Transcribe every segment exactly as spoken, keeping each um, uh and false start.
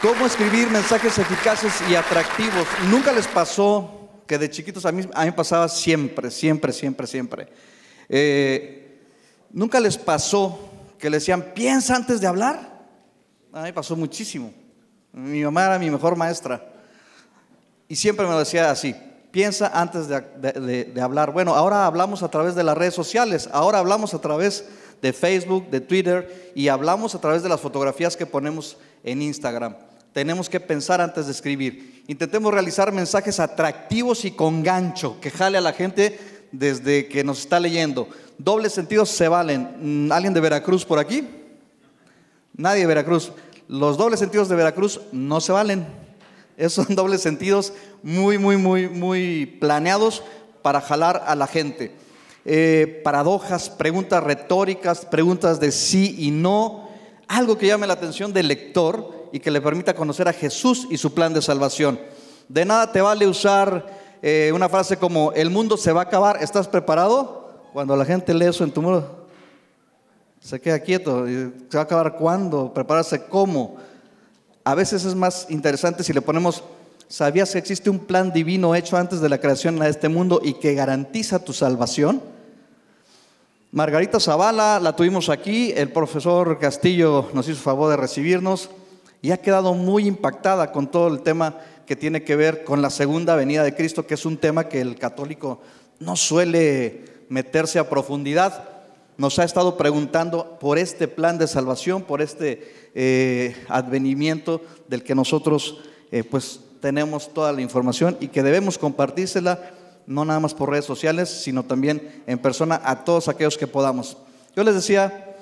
¿Cómo escribir mensajes eficaces y atractivos? ¿Nunca les pasó que de chiquitos, a mí, a mí me pasaba siempre, siempre, siempre, siempre? Eh, ¿Nunca les pasó que le decían, piensa antes de hablar? A mí me pasó muchísimo. Mi mamá era mi mejor maestra y siempre me lo decía así, piensa antes de, de, de, de hablar. Bueno, ahora hablamos a través de las redes sociales, ahora hablamos a través de Facebook, de Twitter, y hablamos a través de las fotografías que ponemos en Instagram. Tenemos que pensar antes de escribir. Intentemos realizar mensajes atractivos y con gancho, que jale a la gente desde que nos está leyendo. Dobles sentidos se valen. ¿Alguien de Veracruz por aquí? Nadie de Veracruz. Los dobles sentidos de Veracruz no se valen. Esos son dobles sentidos muy, muy, muy, muy planeados para jalar a la gente. Eh, paradojas, preguntas retóricas, preguntas de sí y no. Algo que llame la atención del lector y que le permita conocer a Jesús y su plan de salvación. De nada te vale usar eh, una frase como, el mundo se va a acabar, ¿estás preparado? Cuando la gente lee eso en tu muro, se queda quieto. ¿Se va a acabar cuándo? ¿Prepararse cómo? A veces es más interesante si le ponemos, ¿sabías que existe un plan divino hecho antes de la creación de este mundo y que garantiza tu salvación? Margarita Zavala, la tuvimos aquí, el profesor Castillo nos hizo favor de recibirnos y ha quedado muy impactada con todo el tema que tiene que ver con la segunda venida de Cristo, que es un tema que el católico no suele meterse a profundidad. Nos ha estado preguntando por este plan de salvación, por este eh, advenimiento del que nosotros eh, pues tenemos toda la información y que debemos compartírsela, no nada más por redes sociales, sino también en persona a todos aquellos que podamos. Yo les decía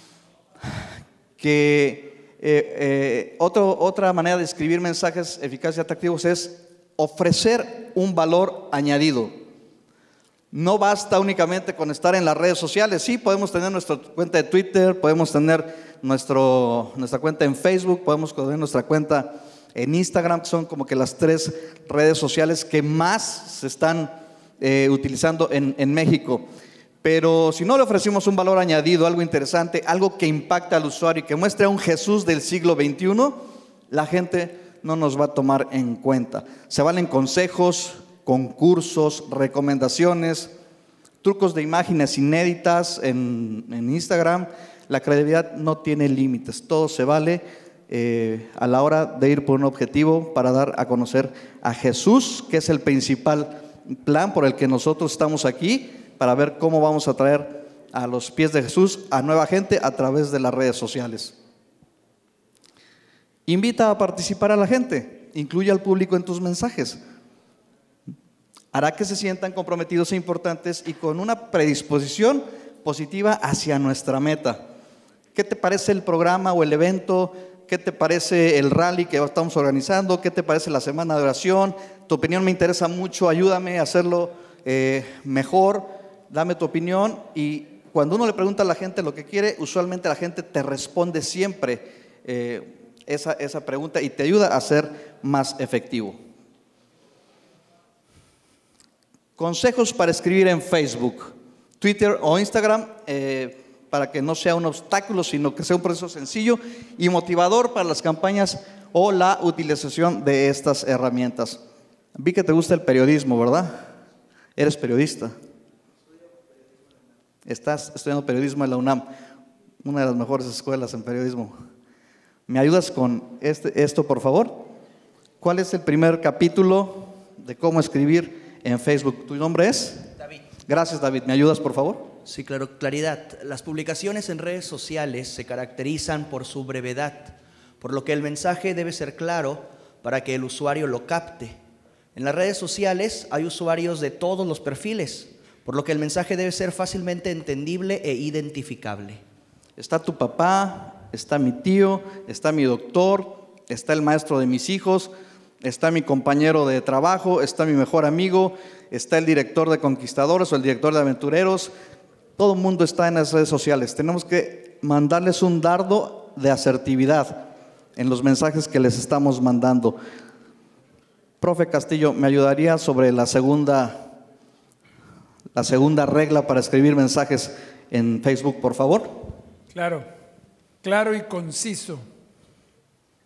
que eh, eh, otro, otra manera de escribir mensajes eficaces y atractivos es ofrecer un valor añadido. No basta únicamente con estar en las redes sociales. Sí, podemos tener nuestra cuenta de Twitter, podemos tener nuestro, nuestra cuenta en Facebook, podemos tener nuestra cuenta en Instagram, que son como que las tres redes sociales que más se están eh, utilizando en, en México. Pero si no le ofrecimos un valor añadido, algo interesante, algo que impacta al usuario y que muestre a un Jesús del siglo veintiuno, la gente no nos va a tomar en cuenta. Se valen consejos, concursos, recomendaciones, trucos de imágenes inéditas en, en Instagram. La credibilidad no tiene límites, todo se vale eh, a la hora de ir por un objetivo para dar a conocer a Jesús, que es el principal plan por el que nosotros estamos aquí, para ver cómo vamos a traer a los pies de Jesús a nueva gente a través de las redes sociales. Invita a participar a la gente, incluye al público en tus mensajes. Hará que se sientan comprometidos e importantes y con una predisposición positiva hacia nuestra meta. ¿Qué te parece el programa o el evento? ¿Qué te parece el rally que estamos organizando? ¿Qué te parece la semana de oración? Tu opinión me interesa mucho, ayúdame a hacerlo eh, mejor. Dame tu opinión. Y cuando uno le pregunta a la gente lo que quiere, usualmente la gente te responde siempre eh, esa, esa pregunta y te ayuda a ser más efectivo. Consejos para escribir en Facebook, Twitter o Instagram eh, para que no sea un obstáculo, sino que sea un proceso sencillo y motivador para las campañas o la utilización de estas herramientas. Vi que te gusta el periodismo, ¿verdad? Eres periodista. Estás estudiando periodismo en la UNAM, una de las mejores escuelas en periodismo. ¿Me ayudas con este, esto, por favor? ¿Cuál es el primer capítulo de cómo escribir en Facebook? ¿Tu nombre es? David. Gracias, David. ¿Me ayudas, por favor? Sí, claro, claridad. Las publicaciones en redes sociales se caracterizan por su brevedad, por lo que el mensaje debe ser claro para que el usuario lo capte. En las redes sociales hay usuarios de todos los perfiles, por lo que el mensaje debe ser fácilmente entendible e identificable. Está tu papá, está mi tío, está mi doctor, está el maestro de mis hijos, está mi compañero de trabajo, está mi mejor amigo, está el director de Conquistadores o el director de Aventureros. Todo el mundo está en las redes sociales. Tenemos que mandarles un dardo de asertividad en los mensajes que les estamos mandando. Profe Castillo, ¿me ayudaría sobre la segunda, la segunda regla para escribir mensajes en Facebook, por favor? Claro, claro y conciso.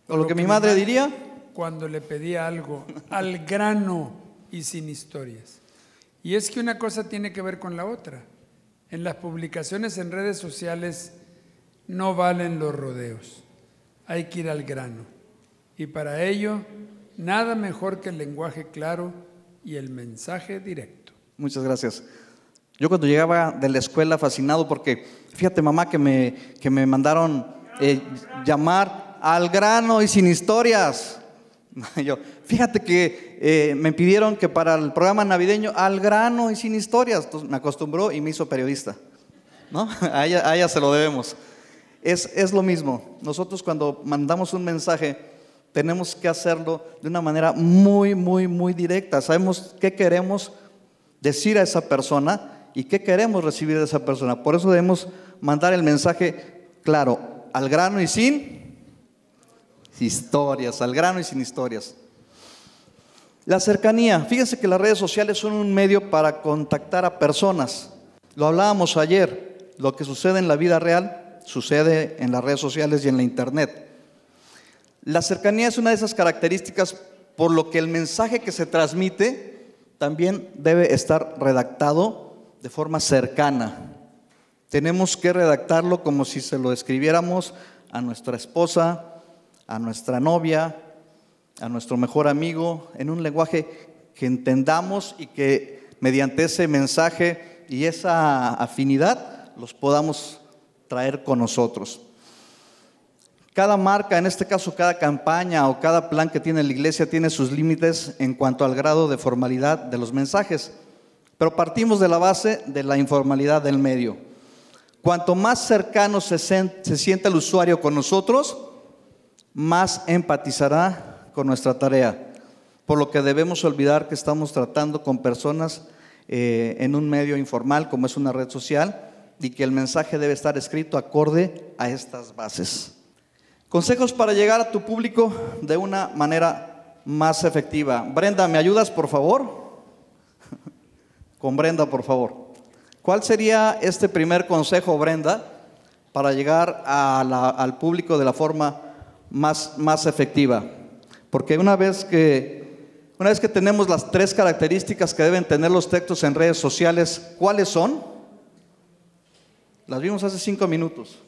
O lo que mi madre diría. Cuando le pedía algo al grano y sin historias. Y es que una cosa tiene que ver con la otra. En las publicaciones en redes sociales no valen los rodeos. Hay que ir al grano. Y para ello, nada mejor que el lenguaje claro y el mensaje directo. Muchas gracias. Yo cuando llegaba de la escuela fascinado porque, fíjate mamá, que me, que me mandaron eh, llamar al grano y sin historias. Yo, fíjate que eh, me pidieron que para el programa navideño al grano y sin historias. Entonces me acostumbró y me hizo periodista, ¿no? A ella, a ella se lo debemos. Es, es lo mismo. Nosotros cuando mandamos un mensaje tenemos que hacerlo de una manera muy, muy, muy directa. Sabemos qué queremos decir a esa persona y qué queremos recibir de esa persona. Por eso debemos mandar el mensaje claro, al grano y sin historias, al grano y sin historias. La cercanía. Fíjense que las redes sociales son un medio para contactar a personas. Lo hablábamos ayer. Lo que sucede en la vida real sucede en las redes sociales y en la internet. La cercanía es una de esas características por lo que el mensaje que se transmite también debe estar redactado de forma cercana. Tenemos que redactarlo como si se lo escribiéramos a nuestra esposa, a nuestra novia, a nuestro mejor amigo, en un lenguaje que entendamos y que mediante ese mensaje y esa afinidad los podamos traer con nosotros. Cada marca, en este caso cada campaña o cada plan que tiene la iglesia tiene sus límites en cuanto al grado de formalidad de los mensajes, pero partimos de la base de la informalidad del medio. Cuanto más cercano se, se siente el usuario con nosotros, más empatizará con nuestra tarea, por lo que debemos olvidar que estamos tratando con personas eh, en un medio informal como es una red social y que el mensaje debe estar escrito acorde a estas bases. Consejos para llegar a tu público de una manera más efectiva. Brenda, ¿me ayudas por favor? Con Brenda, por favor. ¿Cuál sería este primer consejo, Brenda, para llegar a la, al público de la forma más, más efectiva? Porque una vez que, una vez que tenemos las tres características que deben tener los textos en redes sociales, ¿cuáles son? Las vimos hace cinco minutos.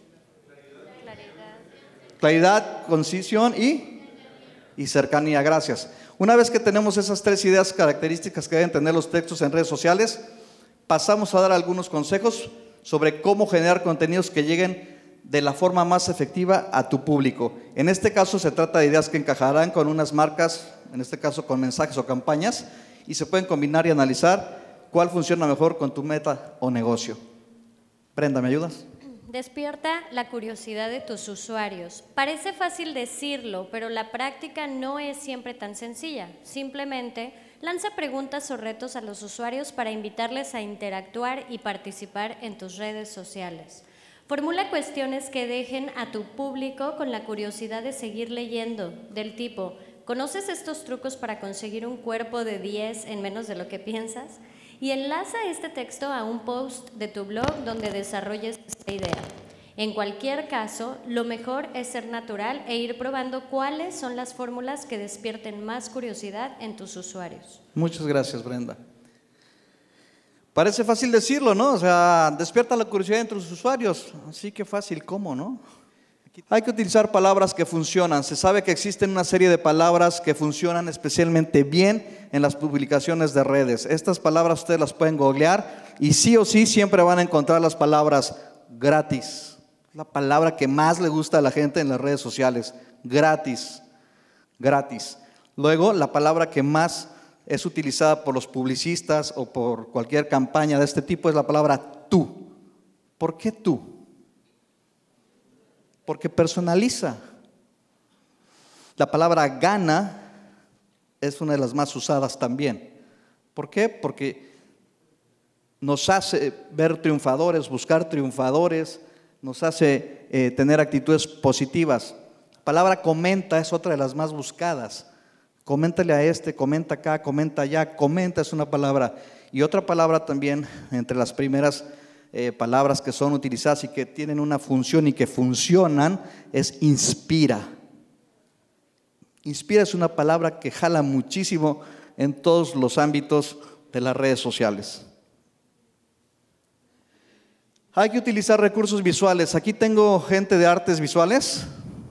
Claridad, concisión y, y cercanía. Gracias. Una vez que tenemos esas tres ideas características que deben tener los textos en redes sociales, pasamos a dar algunos consejos sobre cómo generar contenidos que lleguen de la forma más efectiva a tu público. En este caso se trata de ideas que encajarán con unas marcas, en este caso con mensajes o campañas, y se pueden combinar y analizar cuál funciona mejor con tu meta o negocio. Brenda, ¿me ayudas? Despierta la curiosidad de tus usuarios. Parece fácil decirlo, pero la práctica no es siempre tan sencilla. Simplemente lanza preguntas o retos a los usuarios para invitarles a interactuar y participar en tus redes sociales. Formula cuestiones que dejen a tu público con la curiosidad de seguir leyendo, del tipo, ¿conoces estos trucos para conseguir un cuerpo de diez en menos de lo que piensas? Y enlaza este texto a un post de tu blog donde desarrolles esta idea. En cualquier caso, lo mejor es ser natural e ir probando cuáles son las fórmulas que despierten más curiosidad en tus usuarios. Muchas gracias, Brenda. Parece fácil decirlo, ¿no? O sea, despierta la curiosidad entre los usuarios. Así que fácil, ¿cómo, no? Hay que utilizar palabras que funcionan. Se sabe que existen una serie de palabras que funcionan especialmente bien en las publicaciones de redes. Estas palabras ustedes las pueden googlear y sí o sí siempre van a encontrar las palabras gratis. La palabra que más le gusta a la gente en las redes sociales. Gratis. Gratis. Luego, la palabra que más es utilizada por los publicistas o por cualquier campaña de este tipo es la palabra tú. ¿Por qué tú? Porque personaliza. La palabra gana es una de las más usadas también. ¿Por qué? Porque nos hace ver triunfadores, buscar triunfadores, nos hace eh, tener actitudes positivas. La palabra comenta es otra de las más buscadas. Coméntale a este, comenta acá, comenta allá. Comenta es una palabra. Y otra palabra también entre las primeras Eh, palabras que son utilizadas y que tienen una función y que funcionan es inspira. Inspira es una palabra que jala muchísimo en todos los ámbitos de las redes sociales. Hay que utilizar recursos visuales. Aquí tengo gente de artes visuales.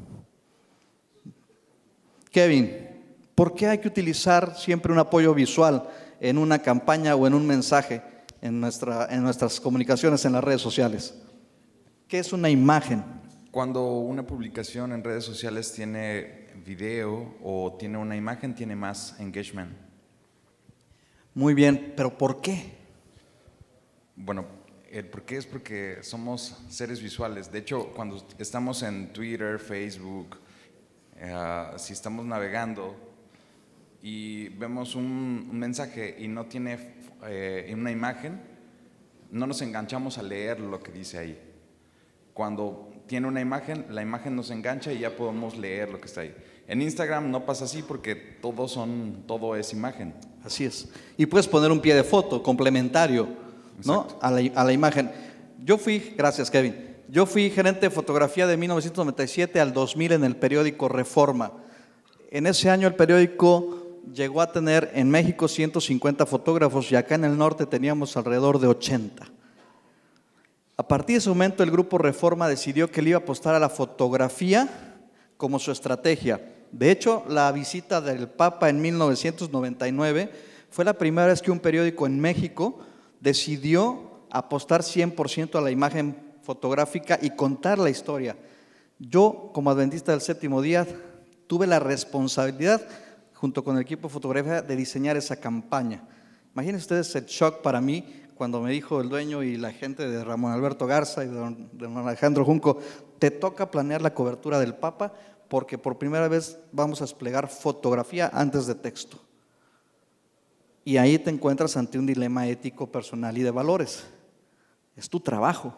Kevin, ¿por qué hay que utilizar siempre un apoyo visual en una campaña o en un mensaje en, nuestra, en nuestras comunicaciones en las redes sociales? ¿Qué es una imagen? Cuando una publicación en redes sociales tiene video o tiene una imagen, tiene más engagement. Muy bien, pero ¿por qué? Bueno, el por qué es porque somos seres visuales. De hecho, cuando estamos en Twitter, Facebook, uh, si estamos navegando y vemos un, un mensaje y no tiene eh, una imagen, no nos enganchamos a leer lo que dice ahí. Cuando tiene una imagen, la imagen nos engancha y ya podemos leer lo que está ahí. En Instagram no pasa así porque todo, son, todo es imagen. Así es. Y puedes poner un pie de foto complementario, ¿no? a, la, a la imagen. Yo fui, gracias Kevin, yo fui gerente de fotografía de mil novecientos noventa y siete al dos mil en el periódico Reforma. En ese año el periódico llegó a tener en México ciento cincuenta fotógrafos y acá en el norte teníamos alrededor de ochenta. A partir de ese momento el grupo Reforma decidió que le iba a apostar a la fotografía como su estrategia. De hecho, la visita del Papa en mil novecientos noventa y nueve fue la primera vez que un periódico en México decidió apostar cien por ciento a la imagen fotográfica y contar la historia. Yo, como adventista del séptimo día, tuve la responsabilidad, junto con el equipo de fotografía, de diseñar esa campaña. Imagínense ustedes el shock para mí cuando me dijo el dueño y la gente de Ramón Alberto Garza y de don, de don Alejandro Junco, te toca planear la cobertura del Papa porque por primera vez vamos a desplegar fotografía antes de texto. Y ahí te encuentras ante un dilema ético, personal y de valores. Es tu trabajo,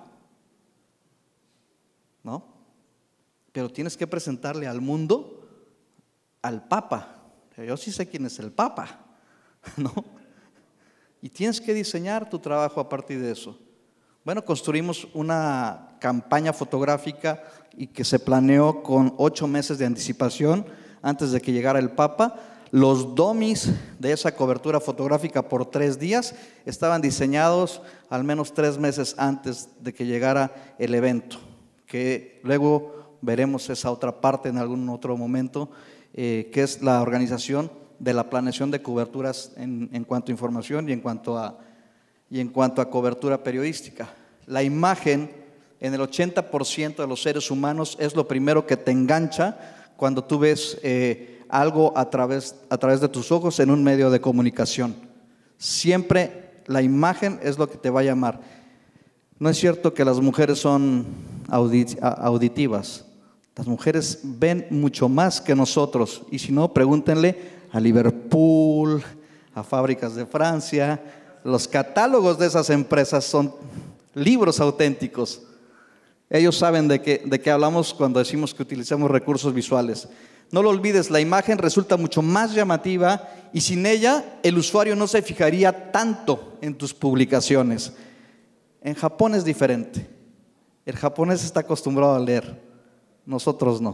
¿no? Pero tienes que presentarle al mundo al Papa. Yo sí sé quién es el Papa, ¿no? Y tienes que diseñar tu trabajo a partir de eso. Bueno, construimos una campaña fotográfica y que se planeó con ocho meses de anticipación antes de que llegara el Papa. Los dummies de esa cobertura fotográfica por tres días estaban diseñados al menos tres meses antes de que llegara el evento, que luego veremos esa otra parte en algún otro momento, eh, que es la organización de la planeación de coberturas en, en cuanto a información y en cuanto a, y en cuanto a cobertura periodística. La imagen en el ochenta por ciento de los seres humanos es lo primero que te engancha cuando tú ves eh, algo a través, a través de tus ojos en un medio de comunicación. Siempre la imagen es lo que te va a llamar. No es cierto que las mujeres son audit, auditivas. Las mujeres ven mucho más que nosotros y si no, pregúntenle a Liverpool, a Fábricas de Francia. Los catálogos de esas empresas son libros auténticos. Ellos saben de qué, de qué hablamos cuando decimos que utilizamos recursos visuales. No lo olvides, la imagen resulta mucho más llamativa y sin ella el usuario no se fijaría tanto en tus publicaciones. En Japón es diferente. El japonés está acostumbrado a leer, nosotros no.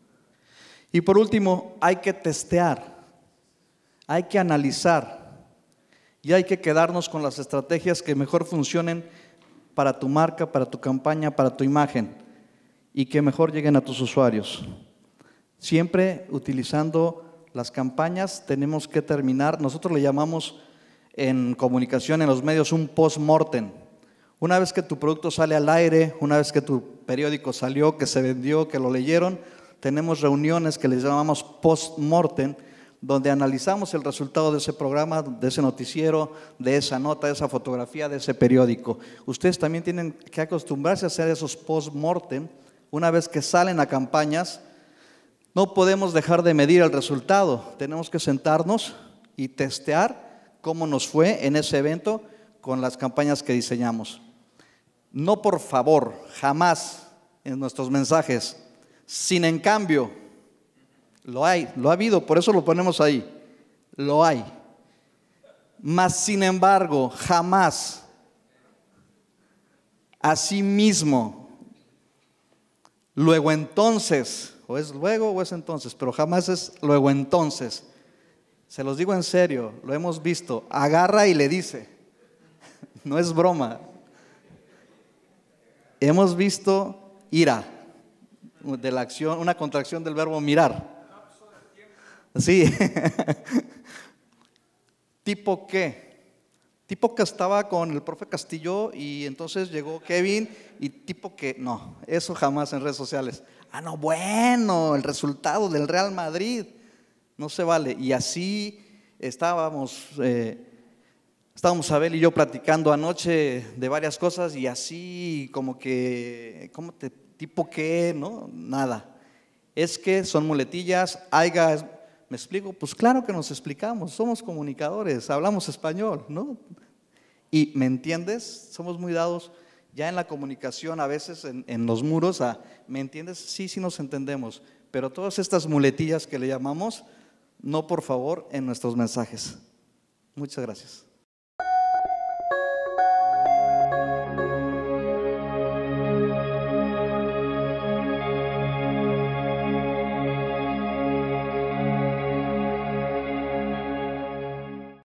Y por último, hay que testear. Hay que analizar y hay que quedarnos con las estrategias que mejor funcionen para tu marca, para tu campaña, para tu imagen y que mejor lleguen a tus usuarios. Siempre utilizando las campañas tenemos que terminar, nosotros le llamamos en comunicación, en los medios, un post-mortem. Una vez que tu producto sale al aire, una vez que tu periódico salió, que se vendió, que lo leyeron, tenemos reuniones que les llamamos post-mortem, donde analizamos el resultado de ese programa, de ese noticiero, de esa nota, de esa fotografía, de ese periódico. Ustedes también tienen que acostumbrarse a hacer esos post-mortem. Una vez que salen a campañas, no podemos dejar de medir el resultado. Tenemos que sentarnos y testear cómo nos fue en ese evento con las campañas que diseñamos. No, por favor, jamás en nuestros mensajes, sin en cambio. Lo hay, lo ha habido, por eso lo ponemos ahí. Lo hay. Mas, sin embargo, jamás, asimismo, luego entonces, O es luego o es entonces, pero jamás es luego entonces. Se los digo en serio, lo hemos visto. Agarra y le dice. No es broma. Hemos visto ira, de la acción, una contracción del verbo mirar. Sí. ¿Tipo qué? Tipo que estaba con el profe Castillo y entonces llegó Kevin y tipo que, no, eso jamás en redes sociales. Ah, no, bueno, el resultado del Real Madrid, no se vale. Y así estábamos, eh, estábamos Abel y yo platicando anoche de varias cosas y así como que, ¿cómo te, tipo qué? No, nada. Es que son muletillas, haiga. ¿Me explico? Pues claro que nos explicamos, somos comunicadores, hablamos español, ¿no? Y ¿me entiendes? Somos muy dados ya en la comunicación, a veces en, en los muros, a ¿me entiendes? Sí, sí nos entendemos, pero todas estas muletillas que le llamamos, no, por favor, en nuestros mensajes. Muchas gracias.